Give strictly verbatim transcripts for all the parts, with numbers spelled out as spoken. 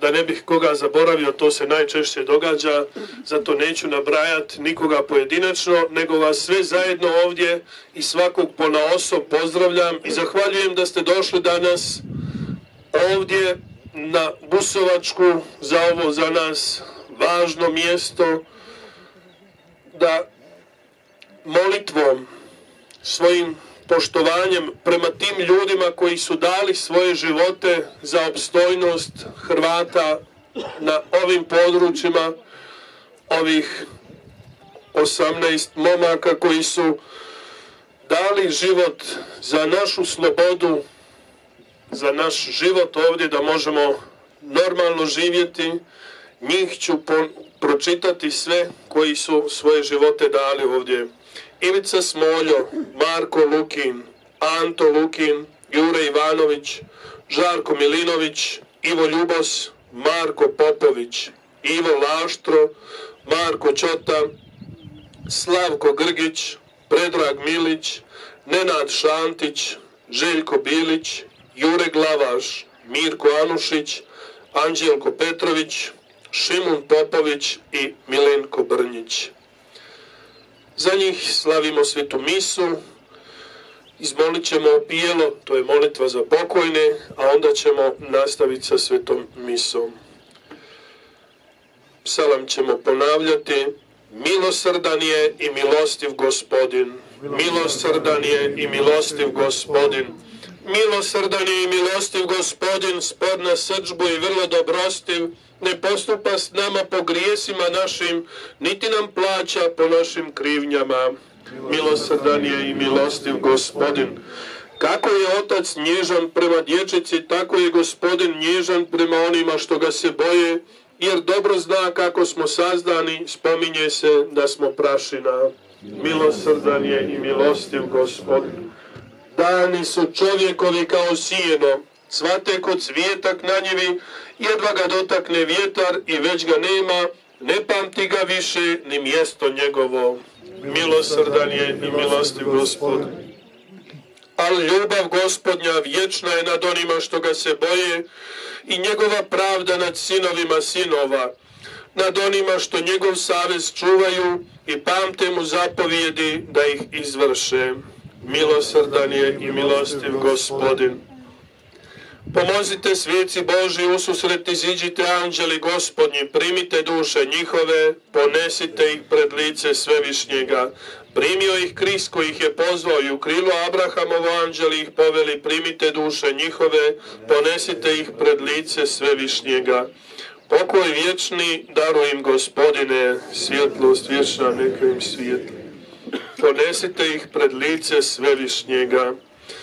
da ne bih koga zaboravio, to se najčešće događa, zato neću nabrajati nikoga pojedinačno, nego vas sve zajedno ovdje i svakog ponaosob pozdravljam i zahvaljujem da ste došli danas ovdje na Busovačku za ovo za nas važno mjesto, da molitvom, svojim poštovanjem prema tim ljudima koji su dali svoje živote za opstojnost Hrvata na ovim područjima, ovih osamnaest momaka koji su dali život za našu slobodu, za naš život ovdje da možemo normalno živjeti. Njih ću pročitati sve koji su svoje živote dali ovdje. Ivica Smoljo, Marko Lukin, Anto Lukin, Jure Ivanović, Žarko Milinović, Ivo Ljubos, Marko Popović, Ivo Laštro, Marko Ćota, Slavko Grgić, Predrag Milić, Nenad Šantić, Željko Bilić, Jure Glavaš, Mirko Anušić, Anđelko Petrović, Šimun Popović i Milenko Brnjić. Za njih slavimo svetu misu, izmolit ćemo opijelo, to je molitva za pokojne, a onda ćemo nastaviti sa svetom misom. Psalam ćemo ponavljati. Milosrdan je i milostiv Gospodin, milosrdan je i milostiv Gospodin, milosrdan je i milostiv Gospodin, spod na srdžbu i vrlo dobrostiv, ne postupa s nama po grijesima našim, niti nam plaća po našim krivnjama. Milosrdan je i milostiv Gospodin. Kako je otac nježan prema dječici, tako je Gospodin nježan prema onima što ga se boje, jer dobro zna kako smo sazdani, spominje se da smo prašina. Milosrdan je i milostiv Gospodin. Dani su čovjekovi kao sijeno, cvate kod cvijetak na njivi, jedva ga dotakne vjetar i već ga nema, ne pamti ga više ni mjesto njegovo. Milosrdan je i milostiv Gospodin. Ali ljubav Gospodnja vječna je nad onima što ga se boje i njegova pravda nad sinovima sinova, nad onima što njegov savez čuvaju i pamte mu zapovjedi da ih izvrše. Milosrdan je i milostiv Gospodin. Pomozite sveci Boži, ususret iziđite anđeli Gospodnji, primite duše njihove, ponesite ih pred lice Svevišnjega. Primio ih Krist koji ih je pozvao i u krilo Abrahamovo anđeli ih poveli, primite duše njihove, ponesite ih pred lice Svevišnjega. Pokoj vječni daruj im Gospodine, svjetlost vječna neka im svijetli. Ponesite ih pred lice Svevišnjega.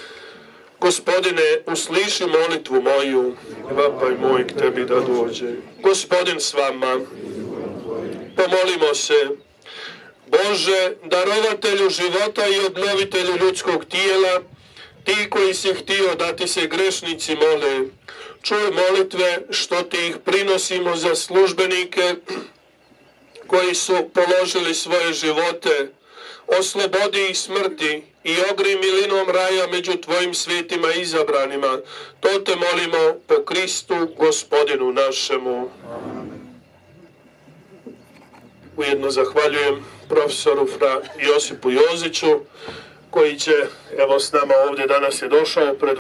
Gospodine, usliši molitvu moju, vapaj moj k tebi da dođe. Gospodin s vama, pomolimo se. Bože, darovatelju života i obnovitelju ljudskog tijela, ti koji si htio da ti se grešnici mole, čuj molitve što ti ih prinosimo za službenike koji su položili svoje živote, oslobodi ih smrti i ogri milinom raja među tvojim svetima izabranima. To te molimo po Kristu, Gospodinu našemu. Ujedno zahvaljujem profesoru fra Josipu Joziću, koji će, evo s nama ovdje danas je došao pred